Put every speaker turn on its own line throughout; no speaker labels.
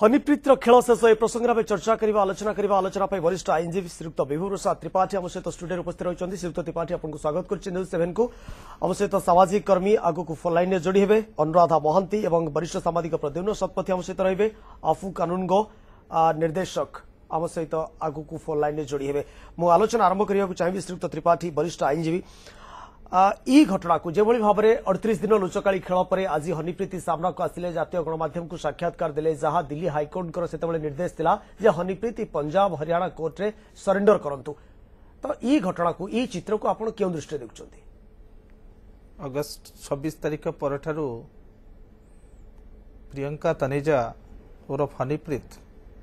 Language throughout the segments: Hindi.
हनीप्रीत खेल शेष ए प्रसंग में चर्चा करवा आलोचना वरिष्ठ आईनजीवी श्रीयुक्त विभू प्रसाद त्रिपाठी आम सहित स्टूडियो उपस्थित रही श्रीयुक्त त्रिपाठी आपको स्वागत कर न्यूज 7 को आम सहित सामाजिक कर्मी आगु को फोन लाइन में जोड़ी हे अनुराधा महांती और वरिष्ठ सामाजिक प्रद्युम्न शतपथी आम सहित रे आफू कानूनगो निर्देशक आम सहित आगु को फोन लाइन में जोड़ी हे मु आलोचना आरंभ करने चाहिए श्रीयुक्त त्रिपाठी वरिष्ठ आईनजीवी ई घटना को जो भाव में 38 दिन लुचकाड़ी खेल पर आज हनीप्रीत सामना को आसिले जातीय गणमाध्यम को साक्षात्कार देले जहां दिल्ली हाइकोर्ट से निर्देश थिला जे हनीप्रीत पंजाब हरियाणा कोर्ट रे सरेंडर करंतु तो ई घटना को ई चित्र को आपण क्यों दृष्टि देखुछंती
अगस्त 26 तारिख परठारु प्रियंका तनेजा उर्फ हनीप्रीत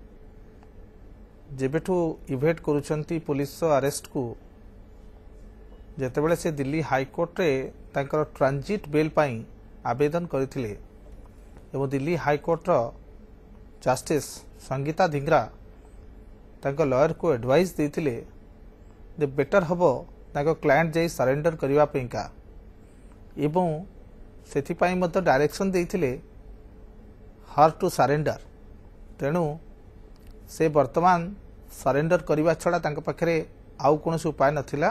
जेबेठू इवेट करुछंती पुलिस अरेस्ट को जेतेबेले से दिल्ली हाइकोर्ट रे तांकर ट्रांजिट बेल पाई आवेदन करथिले एवं दिल्ली हाइकोर्ट रो जस्टिस संगीता धिंगरा तांकर लॉयर को एडवाइस देथिले जे बेटर हबो तांकर क्लाइंट जाई सरेंडर करिवा पेका एवं सेथि पाई मत डायरेक्शन देथिले हर टू सरेंडर तेणु से वर्तमान सरेंडर करिवा छडा तांकर पाखरे आउ कोनोसी उपाय नथिला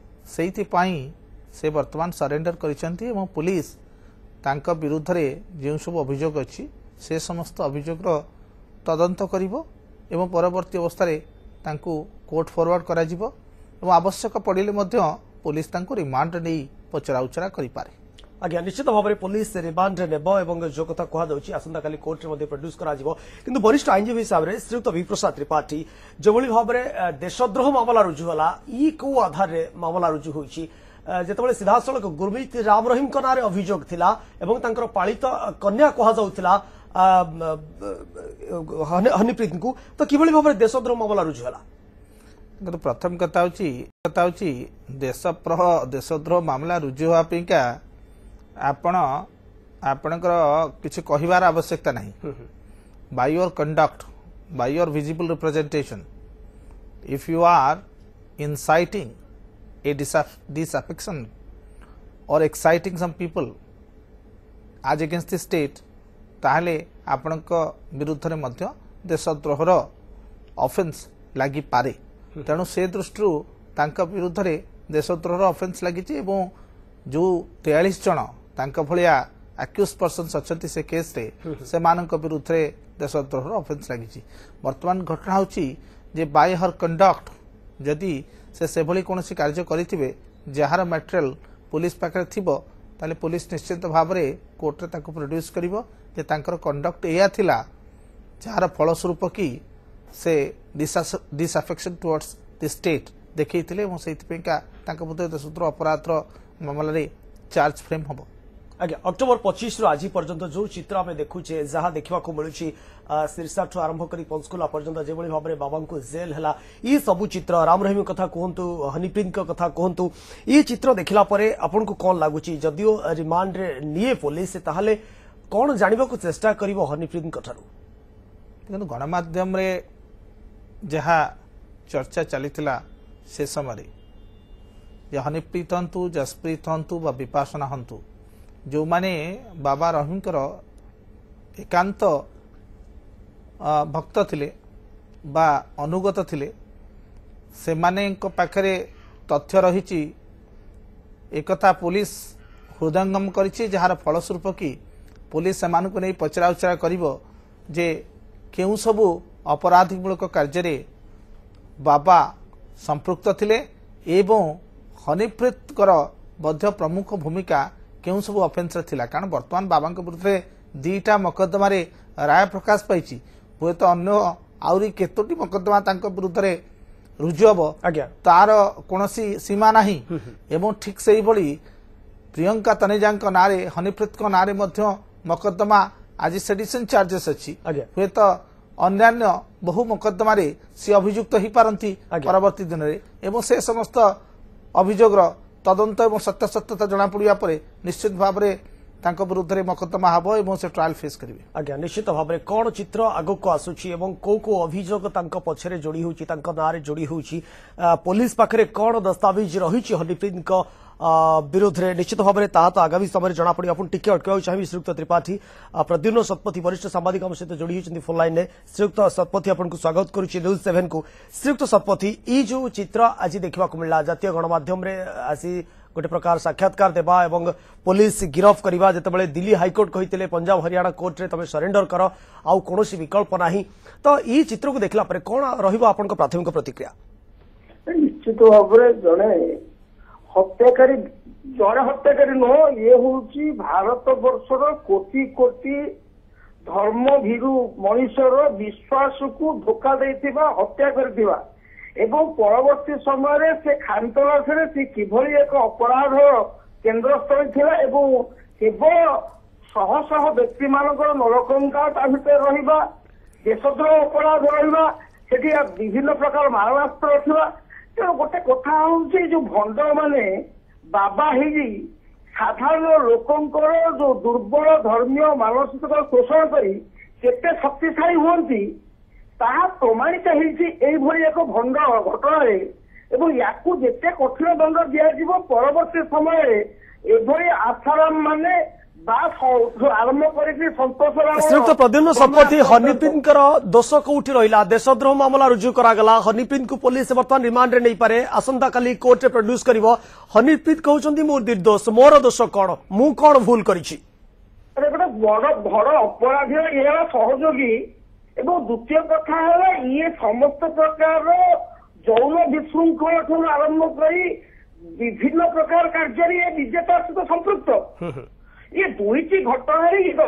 से वर्तमान सरेंडर करिसेंती एवं पुलिस तांका विरुद्ध रे जो सब अभियोग अच्छी से समस्त अभियोग तदंत करिवो एवं परवर्ती अवस्था रे तांकु कोर्ट फॉरवर्ड करा जिवो एवं आवश्यक पड़िले मध्य पुलिस तांकु रिमांड नै पचरा उचरा करि पारे।
आज्ञा निश्चित भाव में पुलिस रिमांड नेब जो कथा कहुच्छी आसंता काली कोर्ट में प्रड्यूस कर वरिष्ठ आईनजीवी हिसाब से श्रीयुक्त विभू प्रसाद त्रिपाठी जो भाव में देशद्रोह मामला रुजु है ई कौ आधार रे मामला रुजु होती जिते सीधासख गुरमीत राम रहीम नाँ अभियोग थिला एवं तांकर पालित कन्या कहुला हनीप्रीत को तो किभली भाव में देशद्रोह मामला रुजु है
प्रथम कथा देशद्रोह मामला रुजु होगा आपणकर किसी कहिबार आवश्यकता नहीं by your conduct by your visible representation if you are inciting a disaffection or exciting some people आज अगेंस्ट द स्टेट ताहले आपणक विरुद्ध रे मध्य देशद्रोहर ऑफेंस लागि पारे तेणु से दृष्टि तांका विरुद्ध रे देशद्रोहर ऑफेंस लागि एवं जो 43 जन तांका भलिया अक्यूज पर्सन्स अच्छी से केस रे से मानक विरुद्ध रे देशद्रोहर ऑफेंस लगी वर्तमान घटना होची जे बाय हर कंडक्ट जदि से भली कोनोसी कार्य करिथिबे जहार मटेरियल पुलिस पाखरे थिबो ताले पुलिस निश्चित भाव रे कोर्ट रे ताको प्रोड्यूस करिवो जे तांकर कंडक्ट एया थिला जहार फलस्वरूप की से डिसअफेक्शन टुवर्ड्स द स्टेट देखैथिले एवं सेइथिपेका तांका बुद्धि देशद्रोह अपराध मामला रे चार्ज फ्रेम हबो।
आज्ञा अक्टोबर 25 रु आज पर्यंत जो चित्र आम देखुचे जहाँ देखा मिलूँ शीर्षा ठू आरंभ कर पंचकुला पर्यंत जो भाव में बाबा को जेल है ये सबू चित्र राम रहीम कथा कहतु हनीप्रीत कथा कहतु ये चित्र देखला आपन को कौन लगुच जदियो रिमांड रे निये पुलिस ताहले कौन जानवा को चेष्टा कर हनीप्रीत ठारू
गणमाध्यम रे जहाँ चर्चा चली से समय हनीप्रीत हंतु जसप्रीत हंतु बा विपासना हंतु जो माने बाबा रहीमकर एकांत भक्त थिले बा अनुगत थिले से माने को पाखरे तथ्य रहिछि एकता पुलिस हृदयंगम करिछि जहार फलस्वरूप की पुलिस सेमान को नहीं पचरा उचरा करिवो जे केउ सबु अपराधमूलक कार्य रे बाबा संपृक्त थिले एवं हनीप्रीत मध्य प्रमुख भूमिका केउ सब ऑफेंस थिला कारण वर्तमान बाबा विरुद्ध दीटा मकदमा रे राय प्रकाश पाई हुए तो अन्य आउरी केतोटी मकदमा तांको विरुद्ध रे रुजु हबो तार कोनोसी सीमा नाही एवं ठीक सही भली प्रियंका तनेजांक नारे हनीप्रीत को नारे मध्य मकदमा आज सेडिशन चार्जेस अछि हुए तो अन्यान्य बहु मकदमा रे सी अभियुक्त ही पारंती परवर्ती दिन रे एवं से समस्त अभियोग तदंत और सत्यासत्यता जना पड़ा पर निश्चित भाव में विरुद्ध में मकदमा हम और से ट्रायल फेस करेंगे।
आज्ञा निश्चित भाव में कौन चित्र आग को आसूची एवं कौ कौ अभियोग पछरे जोड़ी होची ना जोड़ी होची पुलिस पाखरे कौन दस्तावेज रही हनीप्रीत विरोध में निश्चित भाव में ता तो आगामी समय जना पड़े आपन टिके अटकाउ चाहिए श्रीयुक्त त्रिपाठी प्रद्युम्न शतपथी वरिष्ठ सांबादिक आम सहित जोड़ी होती फोन लाइन में श्रीयुक्त शतपथी आपको स्वागत करुच्ची न्यूज 7 को श्रीयुक्त शतपथी ये जो चित्र आज देखा मिलला जातीय गणमाध्यम आसी गोटे प्रकार साक्षात्कार देवा एवं पुलिस गिरफ करवा जितेबाला दिल्ली हाइकोर्ट कहते पंजाब हरियाणा कोर्ट रे तमे सरेंडर कर आउ कौन विकल्प ना तो ये चित्र को देखला कौन रहा प्राथमिक प्रतिक्रिया
निश्चित भाव जड़े हत्याकारी जड़े हत्याकारी नुह ये हूँ भारत वर्षर कोटि कोटि धर्म भीरु मनुष्यर विश्वास को धोखा देथिबा हत्या करथिबा एवं परवर्ती समय से खानतलाश से किभली एक अपराध केन्द्र स्थल थिला एवं केवल शह शह व्यक्ति मानकर नरकंका ता भितर रहिबा देशद्रोह अपराध रहिबा सेठी विभिन्न प्रकार मारणास्त्र थिबा तेणु गोटे कथा हूँ जो भंड माने बाबा ही साधारण लोकंकर जो दुर्बल धर्मीय मानसिक शोषण करी केते शक्तिशाली हुअंती ताहा प्रमाणित होई एक भंड घटना एवं याकू जेते कठिन दंड दिया परवर्ती समय एभली आसाराम माने आरंभ
श्रीयुक्त प्रद्युम्न शतपथी हनीप्रीत दोष कौटी रहा देशद्रोह मामला रुजु करागला हनीप्रीत को पुलिस बर्तमान रिमांड नहीं पारे आसंता काली कोर्ट रे प्रोड्यूस करिवो हनीप्रीत कहउछंती मोर निर्दोष मोर दोष कौन मु कौन भूल करिछि
गोटे बड़ अपराधी ये सहयोगी एवं द्वितीय कथा है ये समस्त प्रकार जौन विशृंखला आरंभ कर विभिन्न प्रकार कार्य विजेता सहित संपृक्त ये दुईटी घटना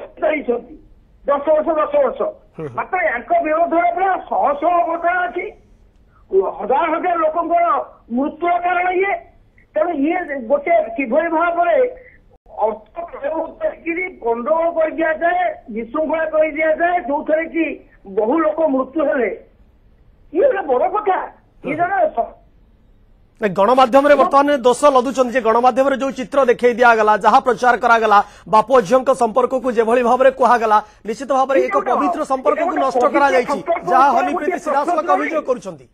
दस वर्ष मात्र या विरोध में शह शह घटना अच्छी हजार हजार लोक मृत्यु कारण ये तेणु ये गोटे किभली भाव अर्थ प्रयोग कर गंडगोल कर दिया जाए विशृंखला कर दिया जाए जो थे कि बहु लोक मृत्यु हेले ये गोटे बड़ कथा ये जन
गणमाध्यम बर्तमान दोष लदुचंद जे गणमाध्यम जो चित्र देखई दिगला जहाँ प्रचार करागला बाप झील संपर्क को जेभली भाव में कहगला निश्चित भाव में एक पवित्र संपर्क को नष्ट करा हनीप्रीत सीधासलख अभियोग करुछंती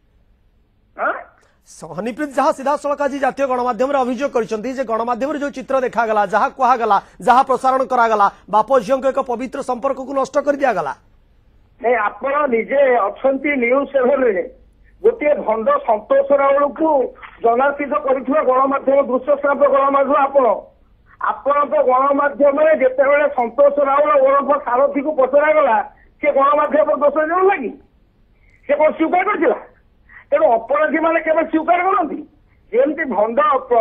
हनीप्रीत जहाँ सीधासलख आज जातीय गणमाध्यम अभियोग करिसेंती जे गणमाध्यम जो चित्र देखागला जहाँ कहगला जहाँ प्रसारण करागला बाप झील एक पवित्र संपर्क को नष्ट कर दिगला
आपण निजे अच्छी न्यूज 7 गोटे भंड संतोष राउल को जनार्थित कर गणमाध्यम दृश्य श्राव्य गणमाध्यम आपण तो गणमाध्यम जिते संतोष राउल ओरफ सारथी को पचरागला सी गणमाध्यम दोष देऊ लगी से कौन स्वीकार करथिला तेणु अपराधी मैंने केवल स्वीकार करती जमी भंड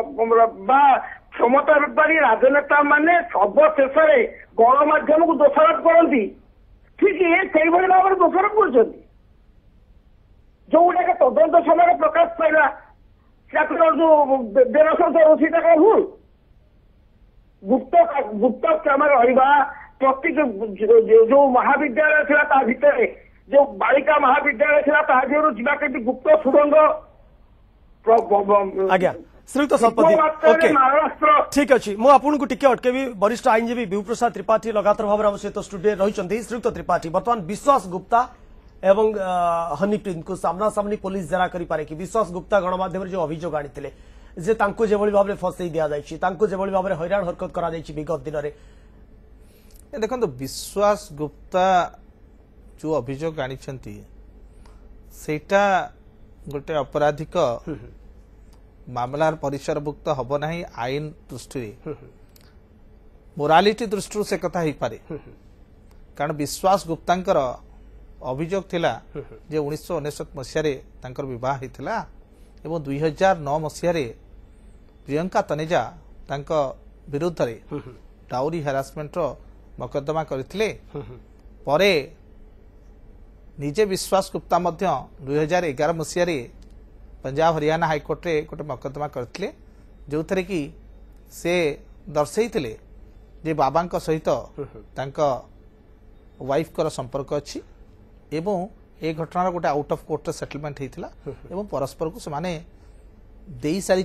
क्षमता बेपारी राजनेता मैंने सर्वशेष गणमाध्यम को दोषारोप करती ठीक ये भाव में दोषारोप कर जो गुड़ा तदंत समय प्रकाश पाइला जो बेरसर सीटा कौन भूल गुप्त क्षमा रहा प्रति जो महाविद्यालय था भितर जो बालिका महाविद्यालय था जी गुप्त सुरंग
आज्ञा श्रीयुक्त शतपथी ठीक अच्छे मुझे आपको टिके अटकेबी वरिष्ठ आईनजीवी विभु प्रसाद त्रिपाठी लगातार भाव में सहित स्टूडियो रही श्रीयुक्त त्रिपाठी बर्तमान विश्वास गुप्ता एवं हनीप्रीत को सामना सामनी पुलिस जरा करि पारे कि विश्वास गुप्ता गणमाध्यम जो अभियोग आनीते जे तांको जेभली भाव में फसई दिया जायछि तांको जेभली भाव में हैरान हरकत करा जायछि विगत दिन में
देखो विश्वास गुप्ता जो अभियोग आनिछंती सेटा गोटे आपराधिक मामलार परिसरभुक्त हब नहीं आईन दृष्टि मोरालिटी दृष्टि से कथा ही पारे कारण विश्वास गुप्तांकर अभियोग थिला जे 1999 मसीह तांकर विवाह हितला एवं 2009 मसीह प्रियंका तनेजा तांका विरुद्ध रे डाउरी हेरासमेंट रो मकदमा करथिले परे निजे विश्वास गुप्ता मध्य 2011 मसीह पंजाब हरियाणा हाईकोर्ट रे गोटे मकदमा करथिले जो थरे कि से दर्शैथिले जे बाबांका सहित तांका वाइफ कर संपर्क अछि एवं ए घटनार गोटे आउट ऑफ कोर्ट सेटलमेंट होता एवं परस्पर को से दे सारी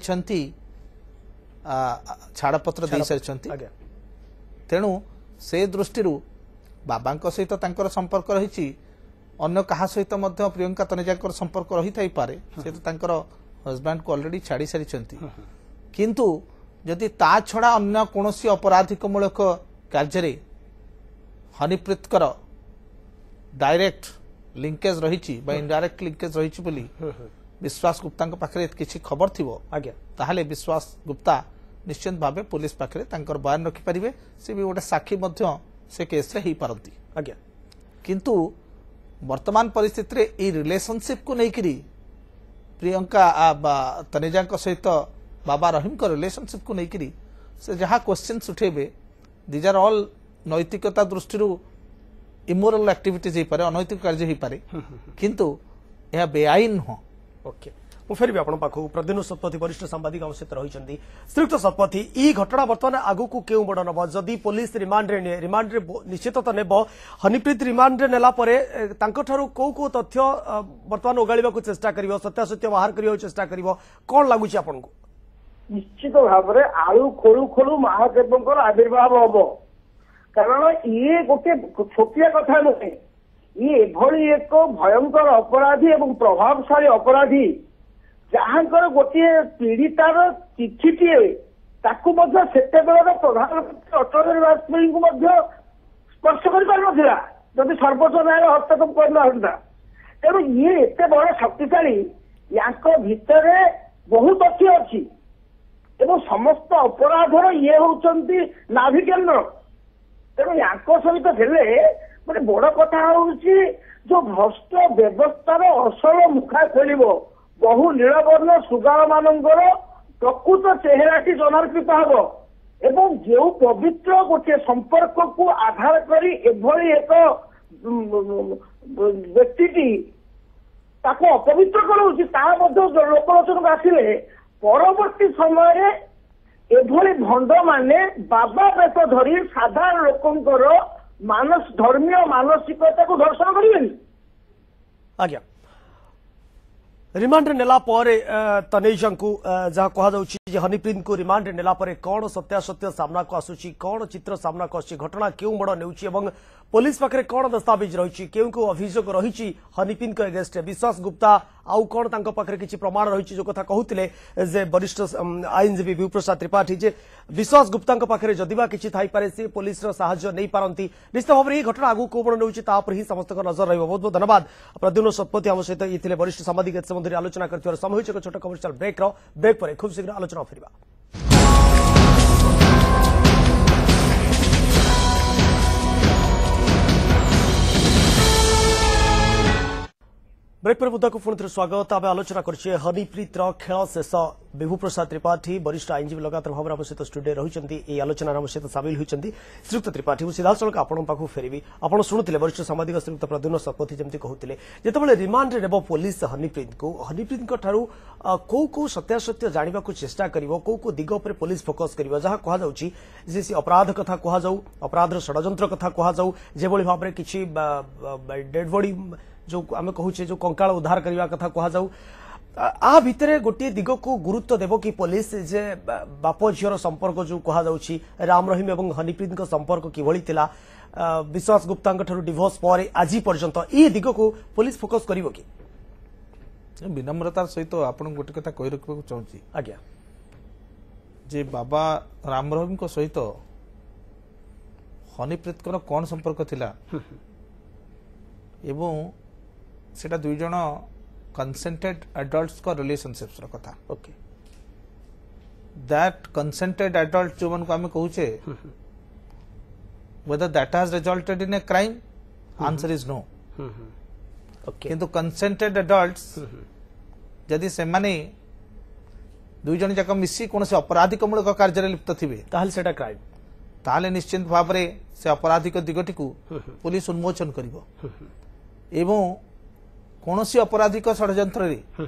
छाड़पत्र दे सारी तेणु से दृष्टि बाबा सहित संपर्क रही अन्य क्या सहित प्रियंका तनेजा संपर्क रही थाई पारे से तो हजबैंड को ऑलरेडी छाड़ी सारी किंतु जदि ता छड़ा अन्य कौनसी अपराधिकमूलक कार्य हनीप्रीत डायरेक्ट लिंकेज रही इनडायरेक्ट लिंकेज रही बोली विश्वास गुप्ता पाखे किसी खबर थी
आज्ञा
ताहले विश्वास गुप्ता निश्चित भाव पुलिस पाखे बयान रखिपारे सी भी गोटे साक्षी से केस रे ही पारती
आज्ञा
किंतु वर्तमान परिस्थिति रे ई रिलेशनशिप को लेकर प्रियंका तनेजा सहित बाबा रहीम को रिलेशनशिप को लेकर से जहाँ क्वेश्चन उठेबे दीज आर ऑल नैतिकता दृष्टि इमोरल एक्टिविटीज हो पारे अनैतिक कार्य हो पारे किंतु यह बेआईन नुह
ओके मु फेर भी आपण पाखु प्रद्युम्न शतपथी वरिष्ठ सांबादिक आम सहित रही श्रीयुक्त शतपथी ई घटना बर्तमान आगु को केउ बड़ नब जदि पुलिस रिमांड रे निश्चित तो नेब हनीप्रीत रिमांड रे नेला परे तांको ठारू को तथ्य बर्तमान ओगाळिबा को चेष्टा करिवो सत्यासत्य बाहर करियो चेष्टा करिवो कोन लागुची आपन को
निश्चित भाव में आलू खोलू खोलू महादेव आविर्भाव हम कारण ये गोटे छोटिया कथा नुहे ये एभली एक भयंकर अपराधी एवं प्रभावशाली अपराधी जहाँकर गोटे पीड़ितार चिठीटीए ताकू सेते प्रधानमंत्री अटल बिहारी वाजपेयी को स्पर्श कर जदि सर्वोच्च न्यायालय हस्तक्षेप करना तेणु ये एत बड़ शक्तिशाली या भितर बहुत तथ्य अच्छी एवं समस्त अपराधर ये होती नाभि केन्द्र तेणु या सहित गोटे बड़ कथा हूँ जो भ्रष्ट व्यवस्थार असल मुखा खोल बहु नीलवर्ण सुगार मानकर प्रकृत चेहराटी जनार्पित हम एवं जो पवित्र गोटे संपर्क को आधार करी एभली एक व्यक्ति ताको अपवित्र कर लोकलोचन आसिले परवर्ती समय एभली भंड माने बाबा बेत धरी साधारण लोकंकर मानस धर्मीय मानसिकता को दर्शन करेंगे
आज्ञा रिमांड नेला परे तनेजा को जहाँ कह हनीप्रीत को रिमांड नेला परे कौन सत्यासत्य सामना को आसुची कौन चित्र सामना को आसुची घटना क्यों बड़ नेउची एवं पुलिस पाखे कौन दस्तावेज रही क्यों क्यों अभियोग रही हनीप्रीत एगेस्ट विश्वास गुप्ता आउ कौन तांको पाखे किसी प्रमाण रही जो कथा कहते जे वरिष्ठ आईनजीवी विभुप्रसाद त्रिपाठी जे विश्वास गुप्ता पाखे जदिबा किसी थाई पारे से पुलिस साहाय्य नहीं पारती निश्चित भाव में घटना आगू को बड़ नेउची ही समस्त नजर रही बहुत बहुत धन्यवाद प्रद्युम्न शतपथी आम सहित ये वरिष्ठ सांबादिक संबंधी आलोचना कर समय एक छोट कमर्शियल ब्रेक पर खूब शीघ्र आलोचना फेरिबा ब्रेक पर मुद्दा को पुणी स्वागत आम आलोचना करछे हनीप्रीत खेल शेष विभुप्रसाद त्रिपाठी वरिष्ठ आईनजीवी लगातार भाव में सहित स्टूडियो रही आलोचना सहित सामिल होती श्रीयुक्त त्रिपाठी सीधा सड़क आपण पाखु फेरबी आप शुणुते वरिष्ठ सांबादिक श्रीयुक्त प्रद्युम्न शतपथी जमी कहते जिते रिमांड नेब पुलिस हनीप्रीत ठारू कौ सत्यासत्य जाना चेष्टा कर कौ दिग पर पुलिस फोकस कर जहाँ कहुच्छी अपराध कथा कहु अपराधर षड्यंत्र कथा कहु जो भाव में किसी डेड बॉडी जो आम कहूचे जो कंकाल उद्धार करने कथा कहु आ भितर गोटे दिग को गुरुत्व देव कि पुलिस जे बाप झीर संपर्क जो कहुच्छी राम रहीम और हनीप्रीत संपर्क किभली थिला विश्वास गुप्ता डिवोर्स पर आज पर्यंत ये दिग को पुलिस फोकस करिवो कि
विनम्रतार सहित आपन गोटे कथा कहि रखबा चाहूची
आज्ञा
जे बाबा राम रहीम को सहित हनीप्रीत को कौन संपर्क थिला एवं सेटा दुई जन कंसेंटेड एडल्ट्स को रिलेशनशिप्स रो कथा
ओके
दैट कंसेंटेड एडल्ट जो मन को हमें कहूचे whether that has resulted in a crime answer is no
okay
किंतु कंसेंटेड एडल्ट्स जदि से माने दुई जन जाक मिसी कौन से अपराधिकमूलक कार्य लिप्त थिबे
ताहले सेटा क्राइम
ताहले निश्चित भाव में से अपराधिक दिगटी को पुलिस उन्मोचन करिवो एवं कौन सी अपराधिक षड्यंत्र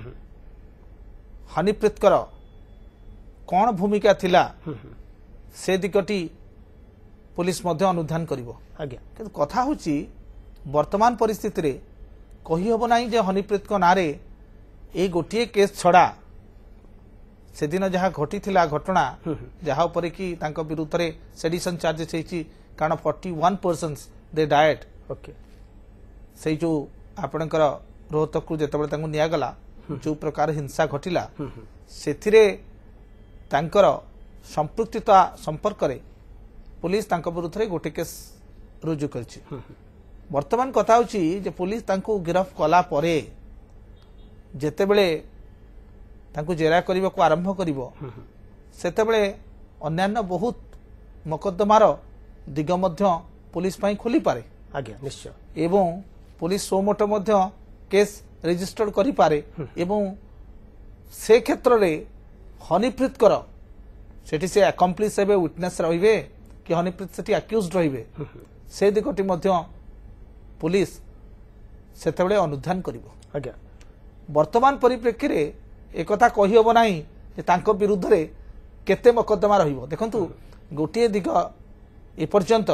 हनीप्रीत कौन भूमिका थिला से दिगटी पुलिस मध्य अनुधान करिवो
आज्ञा
किंतु कथा होची वर्तमान परिस्थिति रे कही हबो नाही जे हनीप्रीत को नारे ए गोटिए केस छड़ा से दिन जहाँ घटी थिला घटना जहाँ ऊपर कि तांको विरुद्ध रे सेडिशन चार्जेस हेची कारण 41 पर्सन्स दे डायट
ओके
से जो आपणकर रोहतक को जेतेबेले तांको नियागला जो प्रकार हिंसा घटिला सेथिरे तांकर संपृक्तता संपर्क में पुलिस तांको विरुद्ध गोटे केस रुजु करछि। वर्तमान कथा होछि जे पुलिस तांको गिरफ्त कला परे जेतेबेले तांको जेरा करबा को आरंभ करिवो सेतेबेले अन्यान्य बहुत मकद्दमार दिग मध्य पुलिस पाई खोली पारे।
आज्ञा निश्चय
एवं पुलिस सोमोटो मध्य केस रजिस्टर्ड करि पारे एवं से क्षेत्र रे हनीप्रीत कर सेठी से अकम्प्लिस हेबे विटनेस रहिबे कि हनीप्रीत सेठी अक्यूज्ड रहिबे से दिगटी मध्य पुलिस सेतेबेले अनुधान करिवो।
आज्ञा
वर्तमान परिप्रेक्षी रे एकथा कहि होबो नाही जे तांको विरुद्ध रे केते मकद्दमा रहिबो। देखंतु गोटिए दिग ए पर्यंत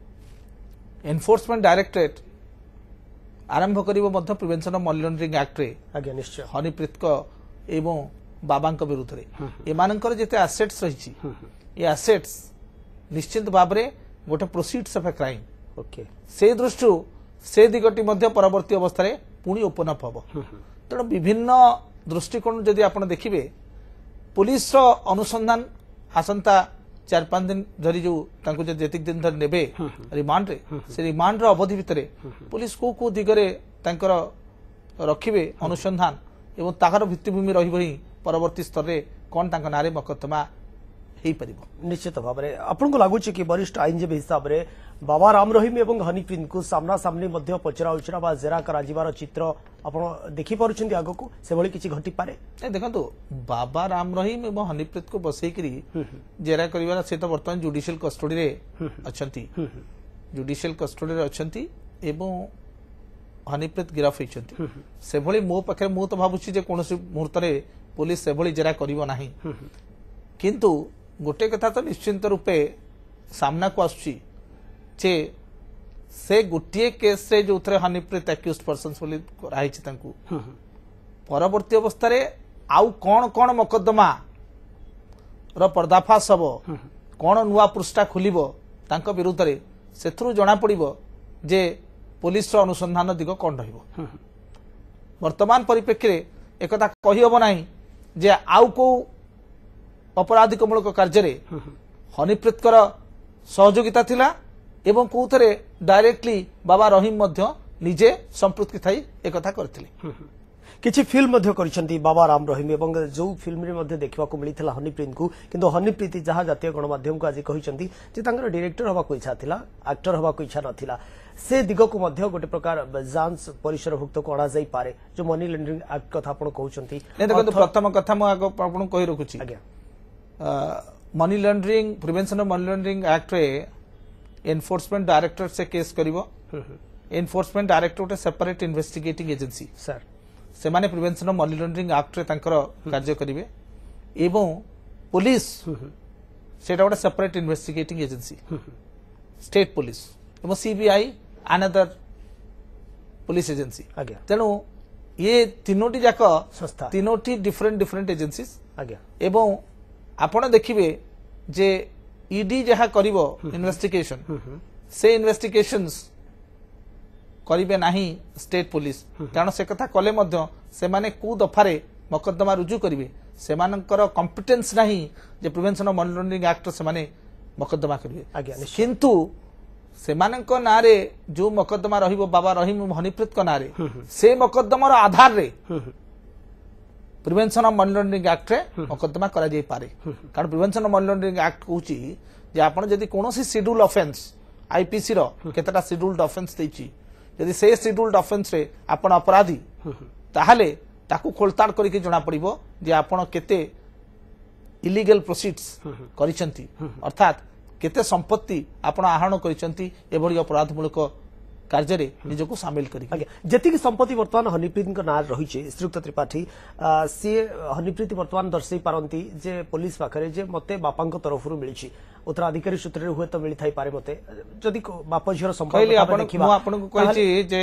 एनफोर्समेंट डायरेक्टरेट आरंभ करिवो मध्य prevention of money laundering act रे
आज्ञा निश्चय
हनीप्रीत को एवं बाबांक विरुद्ध रे एमानकर जेते एसेट्स रहिछि ए एसेट्स निश्चित भाव रे गोटे proceeds of a crime
okay
से दृष्टि से दिगटी मध्य परवर्ती अवस्था रे पुणी ओपन अप हबो। तेणु विभिन्न दृष्टिकोण जदि आपण देखिबे पुलिस रो अनुसंधान आसंता 4-5 दिन धरी जो तांको जेतिक दिन धरी नेबे रिमांड रे से रिमांड रो अवधि भितरे पुलिस को दिगरे तांकर रखिबे अनुसंधान एवं ताकर भित्तिभूमि रहिबही परवर्ती स्तर रे कोन तांको नारे मकद्दमा हेई परिबो।
निश्चित भाव में आपन को लागुच कि वरिष्ठ आईनजीवी हिसाब रे बाबा राम रहीम एवं हनीप्रीत को सामना सामनी मध्य पचरा उचरा बा जेरा कराजिबार चित्र आपण देखि पारुछन्ती आगो को से भली किछि घटी पारे।
ए देखंतु बाबा राम रहीम एवं हनीप्रीत को बसई करी जेरा करिवार से तो वर्तमान जुडिशियल कस्टडी रे अछंती जुडिशियल कस्टडी रे अछंती एवं हनीप्रीत गिरफ होइछंती से भली मो पाखे मु तो भाबुछि जे कोनोसी मुहूर्त रे पुलिस से भली जेरा करिवो नाही किंतु गोटे कथा तो निश्चिंत रूपे सामना को आसुछि जे से गोटे केस से जो थरे हनीप्रीत अक्यूज्ड पर्सन्स बोली कराइछि तांकू परवर्ती अवस्था रे आउ कोन कोन मकद्दमा रो पर्दाफाश हबो कोन नुवा पृष्ठा खुलिबो तांको विरुद्ध रे सेथरु जणा पड़िबो जे पुलिस रो अनुसंधान दिग कोन रहिबो। वर्तमान परिप्रेक्षी रे एकथा कहि हबो नाही जे आउ को अपराधिकमूलक कार्य रे हनीप्रीत कर सहयोगिता थिला एवं कोथरे डायरेक्टली बाबा रहीम मध्य निजे संपृक्ति थाई एकथा करथिले।
किछि फिल्म मध्य करिसंती बाबा राम रहीम एवं जो फिल्म रे मध्य देखिबा को मिलिथिला हनीप्रीत को किंतु हनीप्रीत जहां जातीय गणमाध्यम को आज कहिसंती जे तांकर डायरेक्टर हवा को इच्छा थिला एक्टर हवा को इच्छा नथिला से दिग को मध्य गोटे प्रकार जांच परिसरभुक्त को अणा जाई पारे जो मनी लॉन्ड्रिंग एक्ट कथा आपण कहउचंती।
देखो प्रथम कथा म आगो आपण कहि रखुछि
आज्ञा
money laundering prevention of money laundering act रे एनफोर्समेंट डायरेक्टर से केस करिवो। एनफोर्समेंट डायरेक्टर गोटे सेपरेट इन्वेस्टिगेटिंग एजेंसी
सर
से माने prevention of money laundering act रे तांकर कार्य करिवे एवं पुलिस सेटा गोटे separate investigating agency state police एवं सीबीआई अनदर पुलिस एजेंसी।
आज्ञा
तेणु ये तीनोटी जाक
संस्था
तीनोटी डिफरेंट एजेंसीज
आज्ञा
एवं आपण देखिबे जे ईडी जहा करिवो इन्वेस्टिगेशन से इन्वेस्टिगेशंस करिवे नाही स्टेट पुलिस कारण से कथा कले मध्य से माने कु दफारे मकद्दमा रुजु करिवे से मानकर कॉम्पिटेंस नाही जे prevention of money laundering act से माने मकद्दमा करिवे।
आज्ञा
किंतु से मानक नारे जो मकद्दमा रहिबो बाबा रहीम हनीप्रीत को नारे से मकद्दमार आधार रे prevention of money laundering act रे मकद्दमा करा जाई पारे कारण prevention of money laundering act कहूची जे आपण जदी कोनोसी शेड्यूल ऑफेंस आईपीसी रो केतटा शेड्यूल्ड ऑफेंस देछि यदि से शेड्यूल्ड ऑफेंस रे आपण अपराधी ताहाले ताकू खोलताड़ करिके जणा पड़िबो जे आपण केते इलीगल प्रोसीड्स करिसंती अर्थात केते संपत्ति आपण आहरण करिसंती एभली अपराधमूलक कार्य रे निजको शामिल करी।
आज्ञा जति की संपत्ति वर्तमान हनीप्रीत नार रही श्रीयुक्त त्रिपाठी सी हनीप्रीत वर्तमान दर्शई पारती जे पुलिस पाखरे जे मते बापा तरफ मिली उत्तराधिकारी सूत्र हुए तो मिली थाई पारे मते जदि बाप झीर संपर्क
जे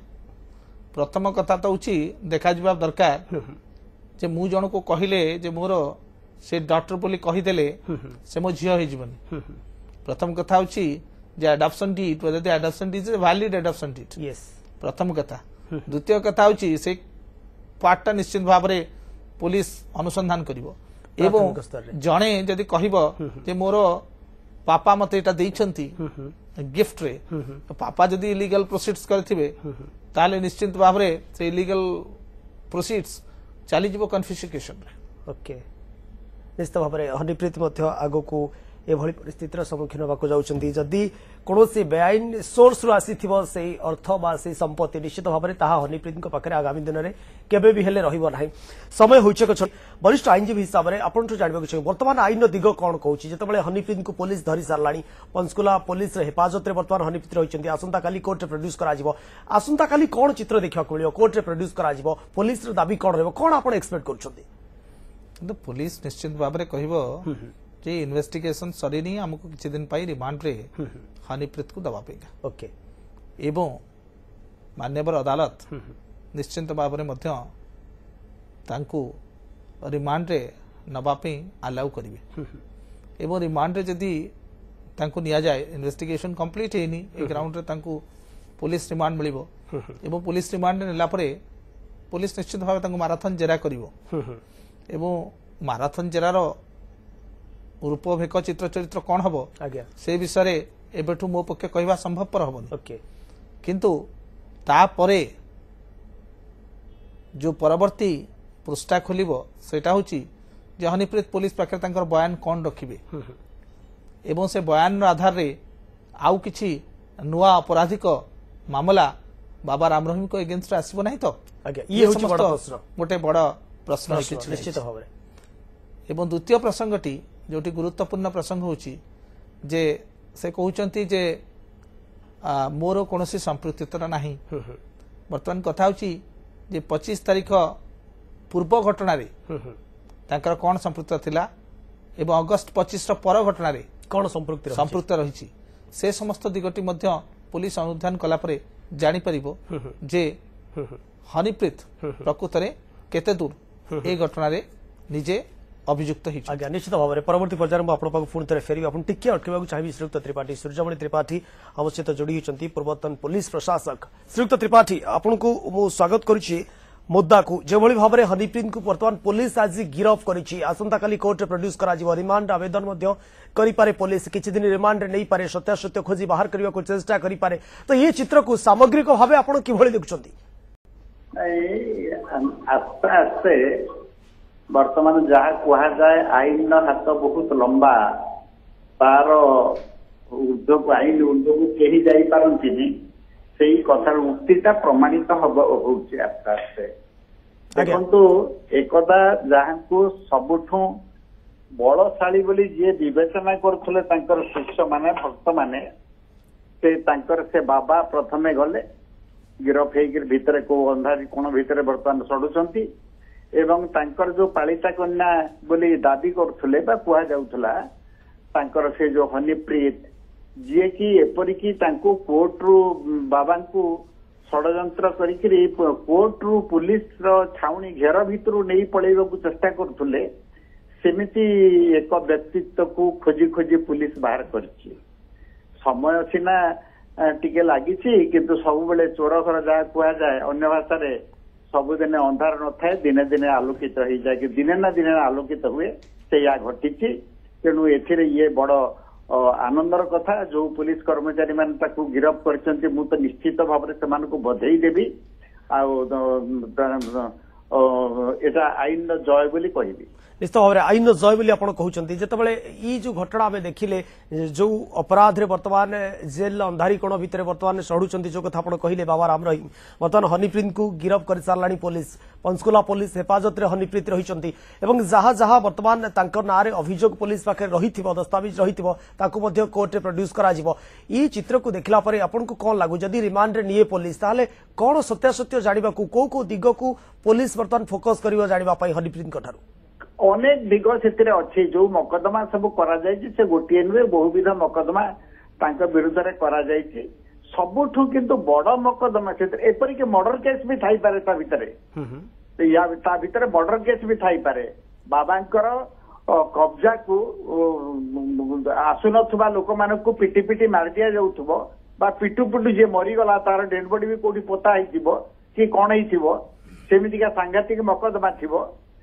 प्रथम कथा तो उची देखा जिबा दरकार जे मु जण को कहिले जे मोर से डॉक्टर बोली कहिदेले से मो झियो हे जीवन प्रथम कथा उची जे adoption deed whether adoption deed is valid adoption deed
yes
प्रथम कथा द्वितीय कथा उची से पार्टटा निश्चित भाव रे पुलिस अनुसंधान करिवो एवं
प्राथमिक स्तर रे।
जणे जदि कहबो जे मोर पापा मते एटा दैछंती गिफ्ट रे तो पापा जदि इलीगल प्रोसीड्स करथिबे ताले निश्चित भाव रे से इलीगल प्रोसीड्स चली जीवो कन्फिस्केशन रे।
ओके निश्चित भाव में हनीप्रीत आग को एभली परिस्थितिर सम्मुखीन होगा जाउछंती जदि कौनसी बेआईन सोर्स रु आसीथिबो सेही अर्थ बा सेही संपत्ति निश्चित भाव में ताहा हनीप्रीत पाखे आगामी दिन में केबे भी हेले रहिबो नाही। समय होइछे कछ वरिष्ठ आईनजीवी हिसाब से आपन तो जानबा कि वर्तमान आईन दिग कोन कहूची जेतेबेले हनीप्रीत को पुलिस धरी सारलाणी पंचकुला पुलिस हेफाजत रे वर्तमान हनीप्रीत रहिचंती आसंता काली कोर्ट रे प्रोड्यूस करा जिवो आसंता काली कोन चित्र देखिया मिलियो कोर्ट रे प्रोड्यूस करा जिवो पुलिस रो दाबी कोन रहबो कोन आपन एक्सपेक्ट करछंती।
तो पुलिस निश्चित भाव में कहबो जे इन्वेस्टिगेशन सरीनी हमको किछि दिन पाई रिमांड रे हनीप्रीत को दबा पेगा।
ओके
एवं मान्यवर अदालत निश्चित भाव में तांकू रिमांड रे नबा पे अलाउ करिवे एवं रिमांड रे जदी तांकू निया जाए इन्वेस्टिगेशन कंप्लीट हेनी ए ग्राउंड रे तांकू पुलिस रिमांड मिलिबो एवं पुलिस रिमांड नेला परे पुलिस निश्चित भाव तांकू माराथन जेरा करिवो एवं माराथन जेरार रूप भेक चित्र चरित्र कौन हम
आज्ञा
से विषय एबेठू मो पक्षे कहवा संभवपर हबनी।
ओके
किंतु तापरे जो परवर्ती पृष्ठा खोलिबो सेटा होची जे हनीप्रीत पुलिस पाखे तांकर बयान कौन रखिबे एवं से बयान आधार रे आउ किछि नुआ आपराधिक मामला बाबा राम रहीम को एगेंस्ट आसीबो नाही तो
आज्ञा ये होची बड़ प्रश्न
गोटे बड़ प्रश्न किछि
निश्चित भाव में
एवं द्वितीय प्रसंगटी जोटी गुरुत्वपूर्ण प्रसंग होची जे से कहउचंती जे मोर कोनोसी संपृक्तता नाही वर्तमान कथा होची जे 25 तारीख पूर्व घटना रे तांकर कोन संपृक्त थिला एवं अगस्त 25 रो पर घटना रे
कोन संपृक्त
रहिची से समस्त दिगटी मध्य पुलिस अनुधान कला परे जानि परिबो जे हनीप्रीत प्रकृत रे केते दूर ए घटना रे निजे अभियुक्त ही।
आज्ञा निश्चित भाव में परवर्ती पर्यायर में आपन पाखु पुणी थे फेरी आपन टिके अटकेबा चाहिए श्रीयुक्त त्रिपाठी सूर्यमणि त्रिपाठी आम सहित जोड़ी होती पूर्वतन पुलिस प्रशासक श्रीयुक्त त्रिपाठी आपन को मु स्वागत करुछि मुद्दा को जो भाव में हनीप्रीत को वर्तमान पुलिस आज गिरफ करिछि आसंता काली कोर्ट रे प्रोड्यूस करा जिवो रिमांड आवेदन मध्य करि पारे पुलिस किछि दिन रिमांड रे नहीं पारे सत्यासत्य खोजी बाहर करबा को चेष्टा करि पारे तो ये चित्र को सामग्रिक भाव आपन किभଳି देखुछंती।
आस्ते आस्ते वर्तमान जहाँ कहा जाए आईन हाथ बहुत लंबा तार ऊर्ध्व आईन ऊर्ध्व कहीं जापारती से कथार उक्तिटा प्रमाणित होउछि आस्ते आस्ते देखु एकदा जहाँ को सबुठू बलशाली बोली जी विवेचना करथले तांकर शिष्य माने भक्त माने से बाबा प्रथमे गले गिरफ होकर भितर को अंधारी कोण भितर बर्तमान सड़ुचंती एवं तांकर जो पालिता कन्या बोली दाबी करथुले बा कुआ जाउथला तांकर से जो हनीप्रीत जी की एपरिकी तांको कोर्ट रु बाबा को षडयंत्र करिकरी कोर्ट रु पुलिस रो छाउनी घेर भितरु नहीं पळेबा को चेष्टा करथुले सेमिति एक व्यक्तित्व को खोजी खोजी पुलिस बाहर करछि समय सिना टिके लागिछि किंतु सब बेले चोर घर जा कुआ जाए अन्य भाषा रे सबुदिन अंधार न थाए दिने दिने आलोकित हो जाए कि दिने ना दिने आलोकित हुए से या घटी तेणु एथिरे ये बड़ आनंदर कथा जो पुलिस कर्मचारी मान ताकू गिरफ करछन्ती मु तो निश्चित भाव से को बधाई देबी एटा आईन जय बोली कहबी
निश्चित भाव में आईन जय बोली आपण कहउछन्ती जेतेबेले ई जो घटना आमे देखिले जो अपराध रे वर्तमान जेल अंधारी कोण भितर वर्तमान सड़ुचन्ती जो कथा आपण कहिले बाबा राम रहीम वर्तमान हनीप्रीत को गिरफ कर सारलाणी पुलिस पंचकुला पुलिस हेफाजत रे हनीप्रीत रहिचन्ती एवं जहा जहा वर्तमान तांकर नारे अभियोग पुलिस पाखे रहिथिबो दस्तावेज रहिथिबो ताकू मध्ये कोर्ट रे प्रोड्यूस करा जिवो ई चित्र को देखला परे आपण को कोन लागु जदी रिमांड रे निये पुलिस ताले कोन सत्यासत्य जानिबा को दिग को पुलिस वर्तमान फोकस करिवो जानिबा पई हनीप्रीत कठारु
अनेक दिग से अच्छे जो मकदमा सब करा जायछि से गोटे नुहे बहुविध मकदमा तांका विरुद्ध रे करा जायछि सबुठू किंतु बड़ मकदमा से एपरिक मर्डर केस भी थाई पारे ता भितरे या ता भितरे मर्डर केस भी थाई पारे बाबांकर कब्जा को आसुनथुबा लोक मानकू पिटी पिटी मार दिया जाउथबो बा पिटू पिटू जे मरी गला तार डेड बॉडी भी कोठी पोता हिथिबो कि कोन हिथिबो सेमितिका सांघातिक मकदमा थिबो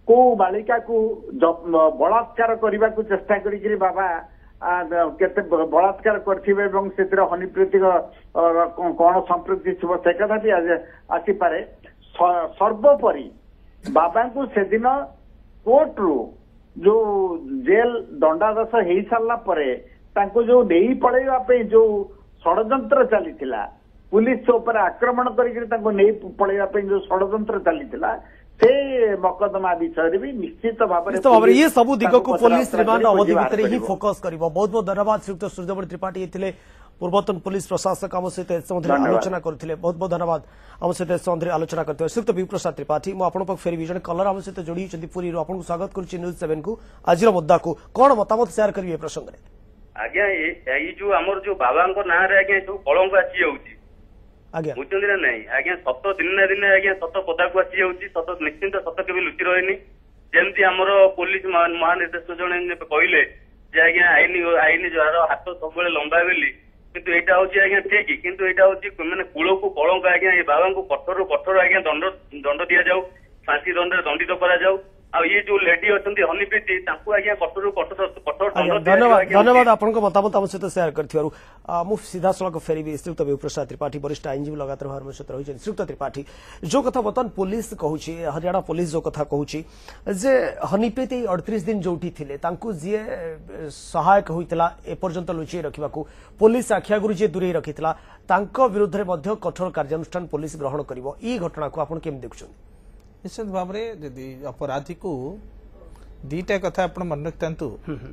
को बालिका को बलात्कार करने को चेष्टा करी बाबा केते बलात्कार करथिबे एवं सेतिर हनीप्रीति कौन संपृक्ति थिबो से कथा भी आसी पारे। सर्वोपरि बाबा को से दिन कोर्ट रु जो जेल दंडादेश हो सारा परे तांको जो देई पड़ेवा पे जो षडयंत्र चलीथिला पुलिस ऊपर आक्रमण करके तांको नहीं पड़ेवा पे जो षडयंत्र चलीथिला से मकदमा विषय भी निश्चित भाव
ये सब दिग को पुलिस रिमांड अवधि भितर ही फोकस करिवो। बहुत बहुत धन्यवाद श्रीयुक्त सूर्यमणि त्रिपाठी ये पूर्वतन पुलिस प्रशासक आम सहित आलोचना करते। बहुत बहुत धन्यवाद आम सहित आलोचना करते श्रीयुक्त विप्रसाद त्रिपाठी। मुझे फेरबी जन कलर आम सहित जोड़ी पुरी आपको स्वागत करुच्ची न्यूज 7 को आज मुद्दा को कौन मतामत शेयर करेंगे प्रसंग में।
आज्ञा जो आमर जो बाबा ना आज्ञा जो कलंक आसी जाऊँगी
आज्ञा
बुझे ना नहीं आज्ञा सत दिन ना दिन आज्ञा सत पदा को आसी जाऊँगी सत निश्चिंत सत के लुचि रही जमती आमर पुलिस महानिर्देशक जन कहले आज्ञा आईन जार हाथ सब लंबा बेली किंतु एटा होची आज्ञा ठीक किंतु एटा होची माने कूल को कलंक आज्ञा ये बाबा को कठोर कठोर आज्ञा दंड दिया जाऊ फांसी दंड दंडित करा जाऊ आ ये जो लेडी अछंती हनीप्रीति तांको आज्ञा कठोर कठोर कठोर दंड
धन्यवाद धन्यवाद आपनको मतामत आम सहित शेयर करथिवारु मु सीधा सड़क फेरबी श्रीयुक्त विप्रसाद त्रिपाठी वरिष्ठ आईनजीवी लगातार भाव में सहित रही श्रीयुक्त त्रिपाठी जो कथा बर्तमान पुलिस कहूची हरियाणा पुलिस जो कथा कहूची जे हनीप्रीति 38 दिन जोठी थिले तांको जी सहायक होइतला ए पर्यंत लुचि रखिबाकू पुलिस आखियागुरु जे दूरे रखितला तांको विरुद्ध रे मध्य कठोर कार्यानुष्ठान पुलिस ग्रहण करिवो ई घटना को आपण केम देखुछन।
निश्चित भाव में यदि अपराधी को दीटा कथा आप मन रखता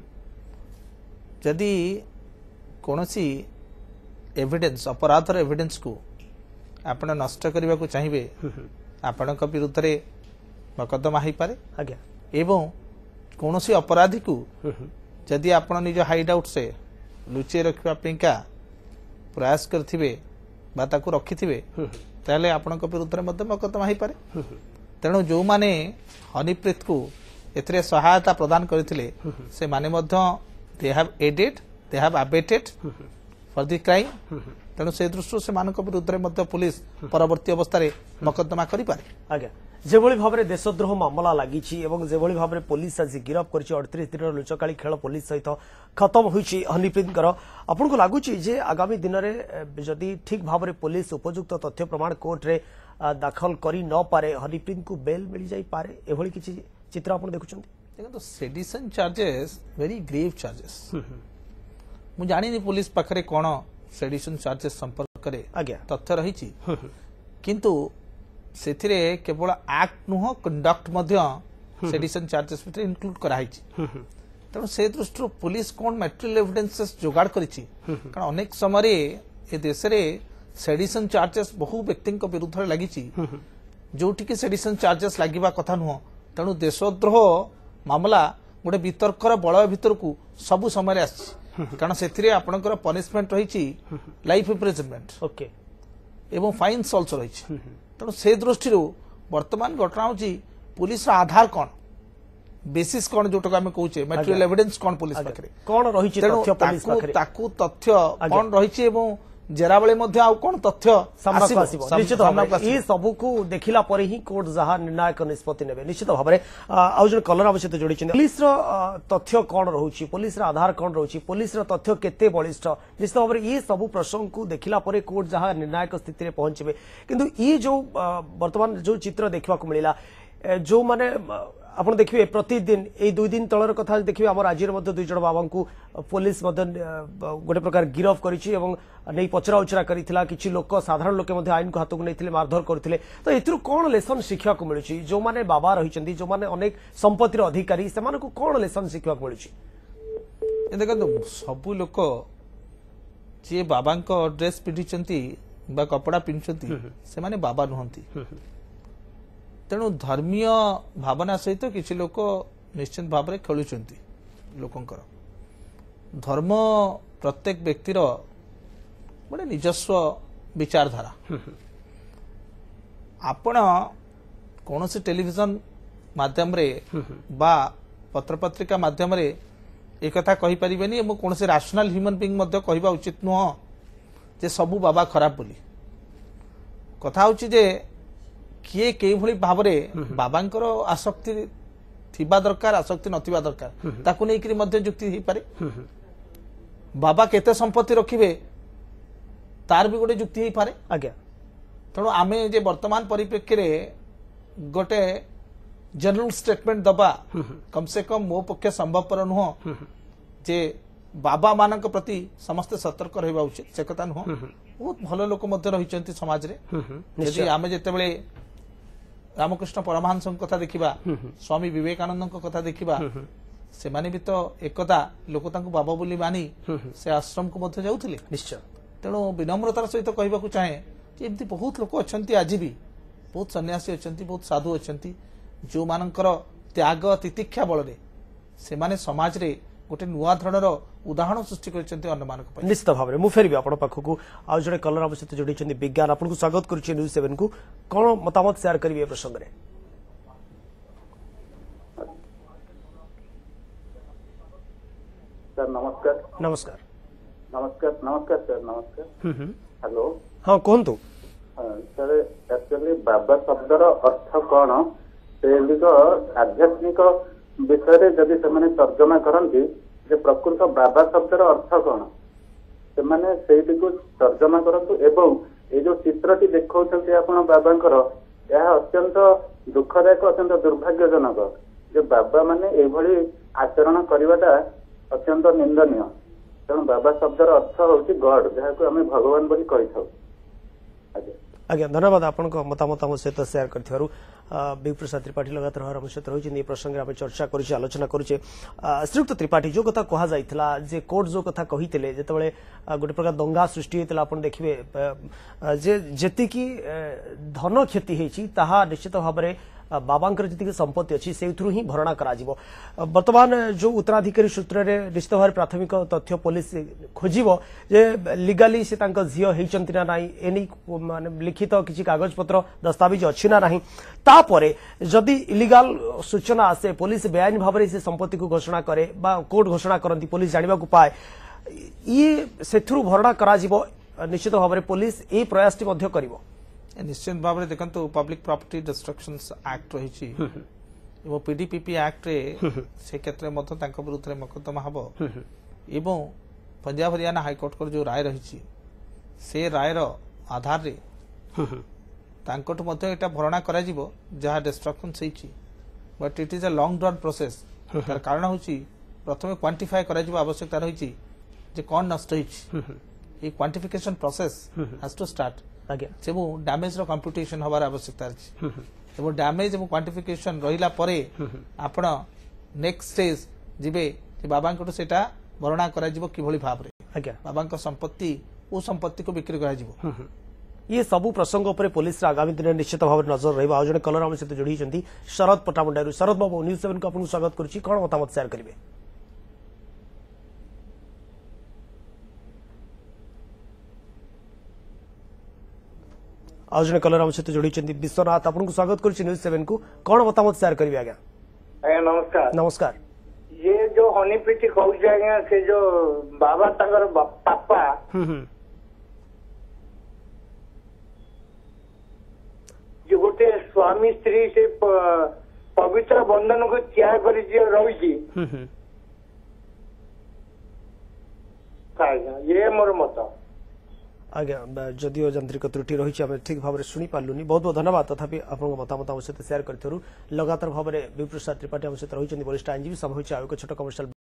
जदि कौन एविडेंस अपराधर एविडेंस को आप नष्ट करने को चाहिए आपण विरुद्ध रे मकदमा हो पारे
आज्ञा
एवं कौन अपराधी को जदि आप निज हाइडआउट से लुचे रखापी का प्रयास करथिबे बा ताकू रखिथिबे ताले आपण विरुद्ध रे मकदमा हो पारे। तेणु जो माने हनीप्रीत को एथरे सहायता प्रदान करथिले से माने मध्य they have aided they have abetted for the crime. तेणु से दृष्टि से मानक विरुद्ध रे मध्य पुलिस परवर्ती अवस्था रे मकदमा करि पारे।
आज्ञा जेभଳି भाबरे देशद्रोह मामला लागिछि एवं जेभଳି भाबरे पुलिस आज गिरफ करछि 38 दिन लुचकाली खेल पुलिस सहित खत्म होइछि हनीप्रीतकर आपनको लागुछि जे आगामी दिन रे जदि ठीक भाबरे पुलिस उपयुक्त तथ्य प्रमाण कोर्ट रे दाखल करी न पारे हनीप्रीत को बेल मिल जाई पारे एभଳି किछि चित्र आपण देखुछन्ती।
देखो sedition charges very grave charges मु जानि पुलिस पाखरे कोन सेडिशन चार्जेस संपर्क करे
आज्ञा
तथ्य रहिछि किंतु सेथिरे केवल एक्ट नुह कंडक्ट मध्य सेडिशन चार्जेस भितर इंक्लूड कराइछि। तेणु से दृष्टि पुलिस कोन मटेरियल एविडेंसेस जोगाड़ करिछि कारण अनेक समय ए देश रे सेडिशन चार्जेस बहु व्यक्ति विरुद्ध लगी जोटि की सेडिशन चार्जेस लगिबा कथा नुह। तेणु देशद्रोह मामला गोटे वितर्कर बलय भितर को सब समय आसी कारण से आपणकर पनिशमेंट रही लाइफ इम्प्रिजनमेंट
ओके
एवं फाइन्स ऑल्सो रही। तेणु से दृष्टि वर्तमान घटना हूँ पुलिस आधार कौन बेसिस कौन जोटा आम कहे मटेरियल एविडेंस कौन पुलिस पाखे
कौन रही
तथ्य कौन रही जेराबले कौन तथ्य
निश्चित भाव ये सबू को देखला पर ही कोर्ट जहाँ निर्णायक निष्पत्ति नेबे निश्चित भाव में आउ जन कलर आम सहित जोड़ी पुलिस तथ्य कौन रोचे पुलिस आधार कौन रोचे पुलिस तथ्य केते बलिष्ठ निश्चित भाव में ये सबू प्रसंग को देखला पर कोर्ट जहाँ निर्णायक स्थिति में पहुंचे किंतु ये जो वर्तमान जो चित्र देखा मिला जो माने आपण देखिए प्रतिदिन ये 2 दिन तलर कथा देखिए आम राज्य में 2 जन बाबा को पुलिस गोटे प्रकार गिरफ करी नहीं पचरा उचरा करा कि लोक साधारण लोके आईन को हाथ को नहीं मारधर करते तो ए कौन लेसन शिक्षा को मिलूँ जो मैंने बाबा रही जो मैंने अनेक संपत्तिर अधिकारी से कौन लेसन शिक्षा मिलूँ
देखो सबू लोक जी बाबा ड्रेस पिंधि कपड़ा पिंधुंट से माने बाबा नुहति तेणु धर्मीय भावना सहित किसी लोक निश्चित भाव में खेलुंट लोकंकर धर्म प्रत्येक व्यक्तिर गोटे निजस्व विचारधारा आपण कौन टेलीविजन माध्यम बा पत्र पत्रिका माध्यम एक कथा कहि परिबेनी कौन राशनल ह्यूमन बीइंग कहवा उचित नुह जे सबू बाबा खराब बोली कथा हूँ जे किए के भाव में बाबांकर आसक्ति थिबा दरकार आसक्ति नथिबा दरकार ताकू नै करी मध्य युक्ति हे पारे बाबा केते संपत्ति रखिबे तार भी गोटे युक्ति हे पारे
आज्ञा
तेणु आमे जे वर्तमान परिप्रेक्षी रे गोटे जनरल स्टेटमेंट दबा कम से कम मो पक्ष संभवपर नुह जे बाबा मानक प्रति समस्त सतर्क रहबा उचित से कथा नुह बहुत भल लोक मध्य रहिचंती समाज रे यदि आमे जेतेबेले रामकृष्ण परमहंस कथा देखिबा स्वामी विवेकानंद कथा देखिबा से माने भी तो एकदा लोक तांको बाबा बोली मानी से आश्रम को मध्य जाउथिले
निश्चय
तेणु विनम्रतार सहित कहबाकू चाहे जे एमती बहुत लोक अछंती आज भी बहुत सन्यासी अछंती बहुत साधु अछंती जो मानकर त्याग तितिक्षा बल से माने समाज रे गोटे नुआ धरणर उदाहरण सृष्टि करछंती अन्य मानक पय
निश्चित भाव में मुझे फेरबी आपण पाखक आउ जड़े कलर आम सहित जोड़ी विज्ञान आपको स्वागत करुच्ची न्यूज 7 को कौन मतामत शेयर करेंगे प्रसंग में
सर नमस्कार
नमस्कार
नमस्कार नमस्कार सर नमस्कार हेलो
हाँ कहतु
सर एक्चुअली बाबा शब्दर अर्थ कौन से आध्यात्मिक विषय जदि से तर्जमा करती जे प्रकृत बाबा शब्दर अर्थ कौन से तर्जमा करतु एवं ये जो चित्रटी देखते आपण बाबांकर यह अत्यंत दुखदायक अत्यंत दुर्भाग्यजनक जो बाबा माने एभली आचरण करवाटा अत्यंत निंदनीय तेणु बाबा शब्दर अर्थ होची गॉड जहाँ आम भगवान बोली कही था।
आज्ञा धन्यवाद आपण मतामत आम सहित शेयर कर विप्रसाद त्रिपाठी लगातार भाव आम सहित रही प्रसंग में चर्चा करुचे आलोचना करुचे श्रीयुक्त त्रिपाठी जो कथा कह जाइथिला जे कोर्ट जो कथा कहिथिले जेतेबेले गोटे प्रकार दंगा सृष्टि होइतिला आपण देखिबे जे जेतिकी धन क्षति हेछि ताहा निश्चित भाव में बाबांकर जी संपत्ति अच्छी से ही भरणा करा बर्तमान जो उत्तराधिकारी सूत्र रे निश्चित भाव प्राथमिक तथ्य पुलिस खोजिब जे लीगाली से झील होती ना नहीं एनी माने लिखित किसी कागज पत्र दस्तावेज अच्छी ना नहीं तापरे जदि इलीगाल सूचना आसे पुलिस बेआईन भाव में से संपत्ति को घोषणा करे बा कोर्ट घोषणा करती पुलिस जाना पाए ये से भरणा करा निश्चित भाव में पुलिस ये प्रयास करिवो
निश्चित भाव में देखो पब्लिक प्रॉपर्टी डिस्ट्रक्शन एक्ट रही पीडीपीपी एक्ट रे से क्षेत्र में विरुद्ध में मकदमा हम एवं पंजाब हरियाणा हाईकोर्ट को जो राय रही से रायर आधार रे यहाँ भरणा करा जहाँ डिस्ट्रक्शन से but it is a long run process तार कारण हूँ प्रथम क्वांटिफाई कर आवश्यकता रही कौन नष्ट होती quantification process has to start damage row computation हबार आवश्यकता अच्छी डैमेज और क्वांटिफिकेशन रहिला परे आपण नेक्स्ट स्टेज जिबे बाबा को सेटा भरणा करा जिवो किभली भाव रे बाबा को संपत्ति ओ संपत्ति को बिक्री करा जिवो
ये सबू प्रसंग उपर पुलिस आगामी दिन निश्चित भाव नजर रही आज जड़े कलर आम सहित जोड़ी शरद पटामुंडा शरद बाबू न्यूज 7 को आपको स्वागत करुच्ची कौन मतामत शेयर करेंगे आज जड़े कलर आम सहित जोड़ी विश्वनाथ आपको स्वागत करुच्ची न्यूज 7 को कौन मतामत शेयर करेंगे आज्ञा
नमस्कार
नमस्कार
ये जो हनीप्रीति कहूँ आज्ञा से जो बाबा तांगर पापा जो गोटे स्वामी स्त्री से पवित्र बंधन को त्याग कर रही ये मोर मत
आज्ञा जदिओ यांत्रिक त्रुटि रही आम ठीक भाव में शुणी पार्लुनी बहुत बहुत धन्यवाद तथापि आपको मतामत आम सहित शेयर कर लगातार भाव में विप्रसाद त्रिपाठी आम सहित रही वरिष्ठ आईनजीवी सब आयो छोट कमर्शियल